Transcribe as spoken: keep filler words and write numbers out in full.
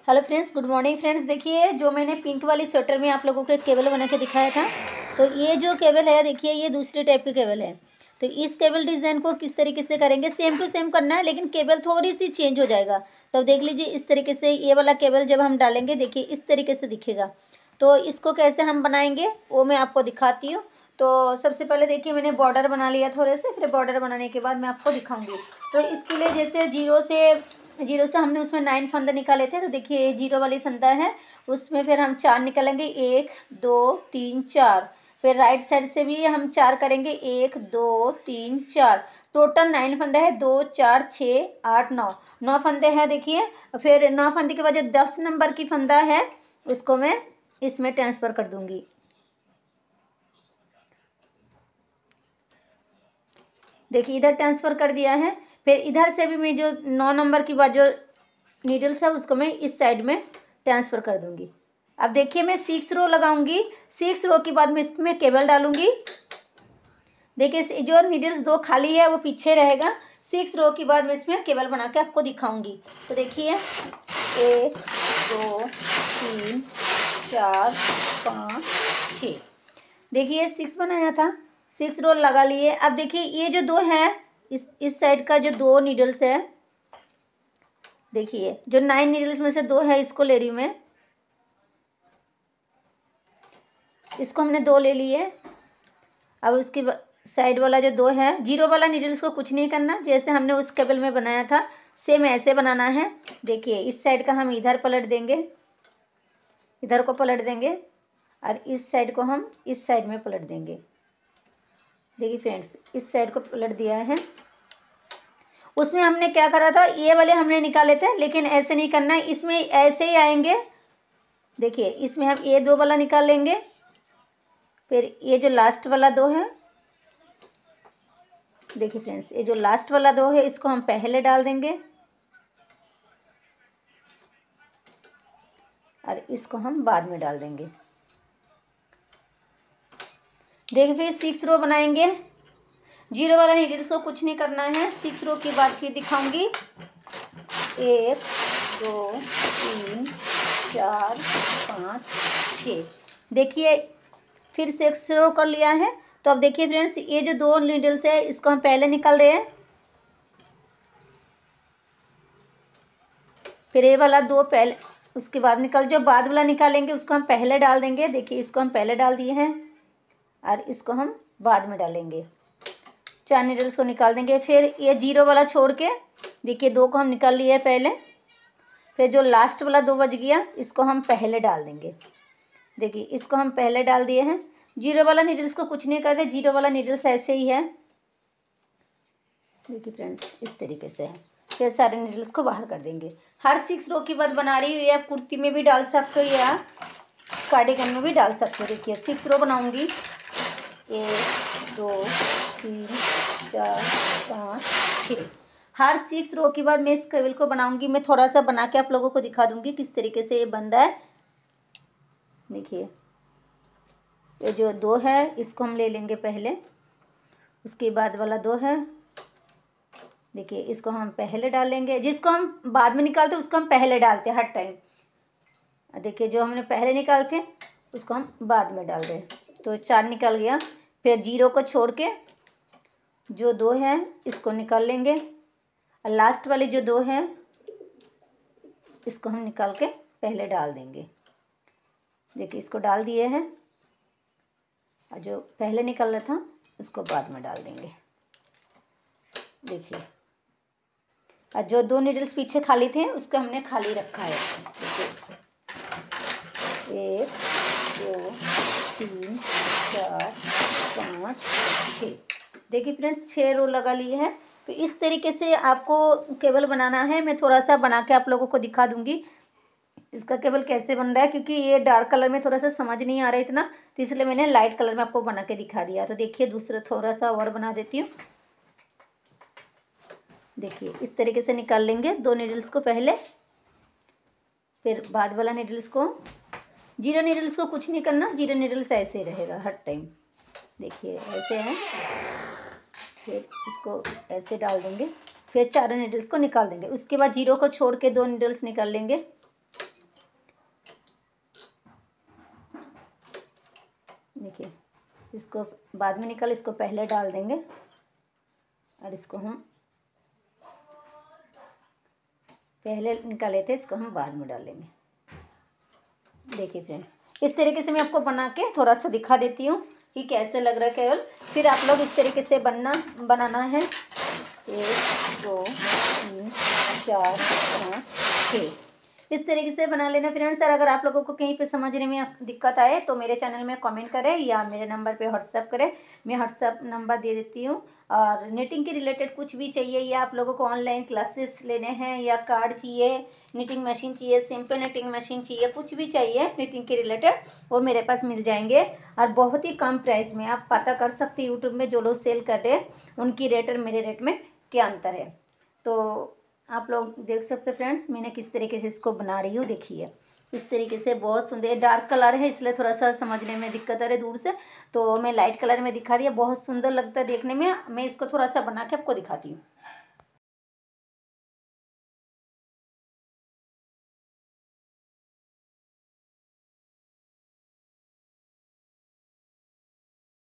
Hello friends, good morning friends. देखिए, जो मैंने पिंक वाली स्वेटर में आप लोगों को एक केबल बना के दिखाया था, तो ये जो केबल है, देखिए ये दूसरी टाइप की केबल है। तो इस केबल डिज़ाइन को किस तरीके से करेंगे, सेम टू सेम करना है, लेकिन केबल थोड़ी सी चेंज हो जाएगा। तो देख लीजिए, इस तरीके से ये वाला केबल जब हम डालेंगे, देखिए इस तरीके से दिखेगा। तो इसको कैसे हम बनाएंगे वो मैं आपको दिखाती हूँ। तो सबसे पहले देखिए, मैंने बॉर्डर बना लिया थोड़े से, फिर बॉर्डर बनाने के बाद मैं आपको दिखाऊंगी। तो इसके लिए जैसे जीरो से जीरो से हमने उसमें नाइन फंदे निकाले थे, तो देखिए ये जीरो वाली फंदा है, उसमें फिर हम चार निकालेंगे, एक दो तीन चार। फिर राइट साइड से भी हम चार करेंगे, एक दो तीन चार। टोटल नाइन फंदा है, दो चार छः आठ नौ नौ फंदे हैं। देखिए, फिर नौ फंदे के बाद जो दस नंबर की फंदा है उसको मैं इसमें ट्रांसफ़र कर दूंगी। देखिए इधर ट्रांसफ़र कर दिया है। फिर इधर से भी मैं जो नौ नंबर की बाद जो नीडल्स है उसको मैं इस साइड में ट्रांसफ़र कर दूंगी। अब देखिए, मैं सिक्स रो लगाऊंगी। सिक्स रो के बाद मैं इसमें केबल डालूंगी। देखिए, जो नीडल्स दो खाली है वो पीछे रहेगा। सिक्स रो के बाद मैं इसमें केबल बना के आपको दिखाऊंगी। तो देखिए, एक दो तीन चार पाँच छः। देखिए सिक्स बनाया था, सिक्स रो लगा लिए। अब देखिए ये जो दो है, इस इस साइड का जो दो नीडल्स है, देखिए जो नाइन नीडल्स में से दो है, इसको ले रही हूँ मैं। इसको हमने दो ले लिए। अब उसकी साइड वाला जो दो है, जीरो वाला नीडल्स को कुछ नहीं करना, जैसे हमने उस केबल में बनाया था सेम ऐसे बनाना है। देखिए इस साइड का हम इधर पलट देंगे, इधर को पलट देंगे, और इस साइड को हम इस साइड में पलट देंगे। देखिए फ्रेंड्स, इस साइड को पलट दिया है। उसमें हमने क्या करा था, ये वाले हमने निकाले थे, लेकिन ऐसे नहीं करना है, इसमें ऐसे ही आएंगे। देखिए इसमें हम ये दो वाला निकाल लेंगे, फिर ये जो लास्ट वाला दो है, देखिए फ्रेंड्स ये जो लास्ट वाला दो है इसको हम पहले डाल देंगे, और इसको हम बाद में डाल देंगे। देखिए फिर सिक्स रो बनाएंगे। जीरो वाला नीडल्स को कुछ नहीं करना है। सिक्स रो के बाद फिर दिखाऊंगी, एक दो तीन चार पाँच छः। देखिए फिर सिक्स रो कर लिया है। तो अब देखिए फ्रेंड्स, ये जो दो नीडल्स है इसको हम पहले निकाल रहे हैं, फिर ये वाला दो पहले, उसके बाद निकल, जो बाद वाला निकालेंगे उसको हम पहले डाल देंगे। देखिए इसको हम पहले डाल दिए हैं, और इसको हम बाद में डालेंगे। चार नीडल्स को निकाल देंगे। फिर ये जीरो वाला छोड़ के देखिए दो को हम निकाल लिए पहले, फिर जो लास्ट वाला दो बच गया इसको हम पहले डाल देंगे। देखिए इसको हम पहले डाल दिए हैं। जीरो वाला नीडल्स को कुछ नहीं करते, जीरो वाला नीडल्स ऐसे ही है। देखिए फ्रेंड्स इस तरीके से है। फिर सारे नीडल्स को बाहर कर देंगे। हर सिक्स रो की बात बना रही हूँ, आप कुर्ती में भी डाल सकते हो या कार्डिगन में भी डाल सकते हो। देखिए सिक्स रो बनाऊंगी, एक दो तीन चार पाँच छः। हर सिक्स रो के बाद मैं इस केबल को बनाऊंगी। मैं थोड़ा सा बना के आप लोगों को दिखा दूंगी किस तरीके से ये बन रहा है। देखिए ये जो दो है इसको हम ले लेंगे पहले, उसके बाद वाला दो है, देखिए इसको हम पहले डालेंगे। जिसको हम बाद में निकालते हैं उसको हम पहले डालते हैं हर टाइम। देखिए जो हमने पहले निकालते हैं उसको हम बाद में डाल दें। तो चार निकल गया। फिर जीरो को छोड़ के जो दो है इसको निकाल लेंगे, और लास्ट वाले जो दो हैं इसको हम निकाल के पहले डाल देंगे। देखिए इसको डाल दिए हैं, और जो पहले निकल रहा था उसको बाद में डाल देंगे। देखिए, और जो दो नीडल्स पीछे खाली थे उसको हमने खाली रखा है। एक दो तीन चार पाँच छः। देखिए फ्रेंड्स छः रो लगा लिए हैं। तो इस तरीके से आपको केबल बनाना है। मैं थोड़ा सा बना के आप लोगों को दिखा दूंगी इसका केबल कैसे बन रहा है, क्योंकि ये डार्क कलर में थोड़ा सा समझ नहीं आ रहा है इतना, तो इसलिए मैंने लाइट कलर में आपको बना के दिखा दिया। तो देखिए दूसरा थोड़ा सा और बना देती हूँ। देखिए इस तरीके से निकाल लेंगे दो नीडल्स को पहले, फिर बाद वाला नीडल्स को। जीरो नीडल्स को कुछ नहीं करना, जीरो नीडल्स ऐसे रहेगा हर टाइम। देखिए ऐसे है, फिर इसको ऐसे डाल देंगे, फिर चारों नीडल्स को निकाल देंगे। उसके बाद जीरो को छोड़ के दो नीडल्स निकाल लेंगे, देखिए इसको बाद में निकाल, इसको पहले डाल देंगे और इसको हम पहले निकाले थे, इसको हम बाद में डालेंगे। देखिए फ्रेंड्स, इस तरीके से मैं आपको बना के थोड़ा सा दिखा देती हूँ कि कैसे लग रहा है केवल। फिर आप लोग इस तरीके से बनना बनाना है। एक दो तीन चार पाँच छः, इस तरीके से बना लेना फ्रेंड्स। और अगर आप लोगों को कहीं पे समझने में दिक्कत आए तो मेरे चैनल में कमेंट करें या मेरे नंबर पे व्हाट्सएप करें, मैं व्हाट्सएप नंबर दे देती हूँ। और निटिंग के रिलेटेड कुछ भी चाहिए या आप लोगों को ऑनलाइन क्लासेस लेने हैं या कार्ड चाहिए, निटिंग मशीन चाहिए, सिंपल निटिंग मशीन चाहिए, कुछ भी चाहिए निटिंग के रिलेटेड, वो मेरे पास मिल जाएंगे। और बहुत ही कम प्राइस में आप पता कर सकते हैं यूट्यूब में जो लोग सेल कर रहे हैं उनकी रेट और मेरे रेट में क्या अंतर है। तो आप लोग देख सकते हैं फ्रेंड्स, मैंने किस तरीके से इसको बना रही हूँ। देखिए इस तरीके से बहुत सुंदर, डार्क कलर है इसलिए थोड़ा सा समझने में दिक्कत आ रही है दूर से, तो मैं लाइट कलर में दिखा दिया। बहुत सुंदर लगता है देखने में। मैं इसको थोड़ा सा बना के आपको दिखाती हूँ।